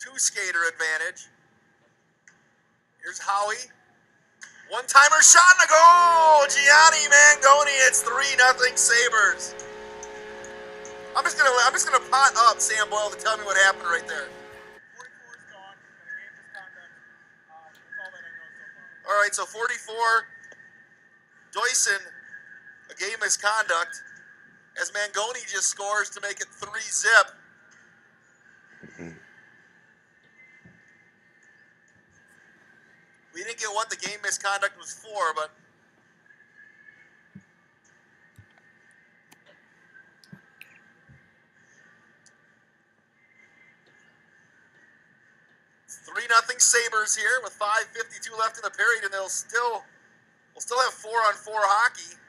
two-skater advantage. Here's Howie. One-timer shot and a goal! Gianni Mangone, it's 3-0 Sabres. I'm just gonna pot up Sam Boyle to tell me what happened right there. 44 is gone. Game misconduct. That's all that I know so far. All right, so 44. Doyson, a game misconduct, as Mangone just scores to make it 3-0. We didn't get what the game misconduct was for, but it's 3-0 Sabres here with 5:52 left in the period, and we'll still have 4-on-4 hockey.